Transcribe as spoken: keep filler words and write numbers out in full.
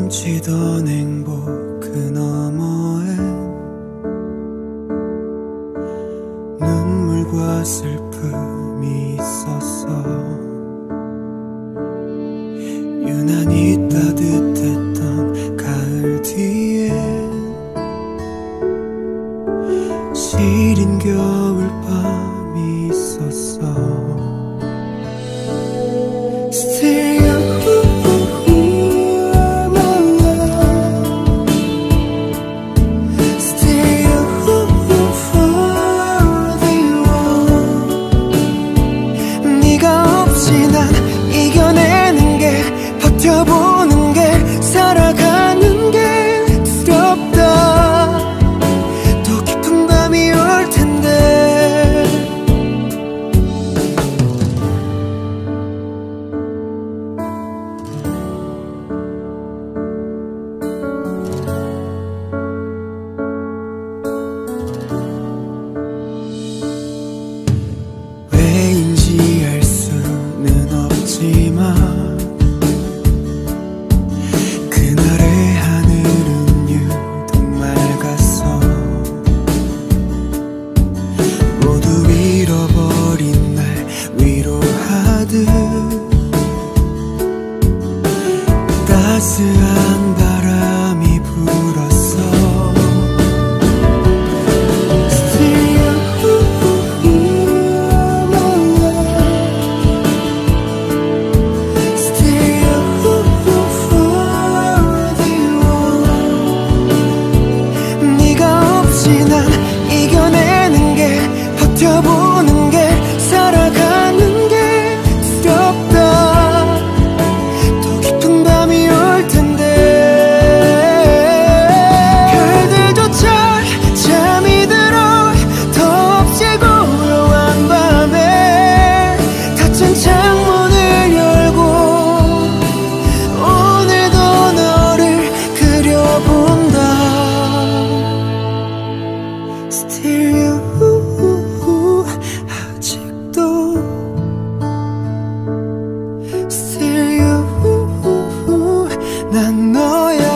훔치던 행복 그 너머엔 눈물과 슬픔이 있었어. 유난히 따뜻했던 가을 뒤에 시린 겨울밤이 있었어. Still you, you're my love. Still you, for the one. 네가 없이 난 이겨내는 게, 버텨보는 게, 살아가는 게 두렵다. 더 깊은 밤이 올 텐데. 왜인지 알 수는 없지만 그날의 하늘은 유독 맑았어. 모두 잃어버린 날 위로하듯 따스한 바람이 불었어. Still you, you're my love. Still you, for the one. 네가 없이 난 이겨내는 게, 버텨보는 게, 살아가는 게 두렵다. 더 깊은 밤이 올 텐데. 별들조차 잠이 들어 더 없이 고요한 밤에 닫힌 창문을 열고 오늘도 너를 그려본다. Still you, 아직도 Still you, 난 너야.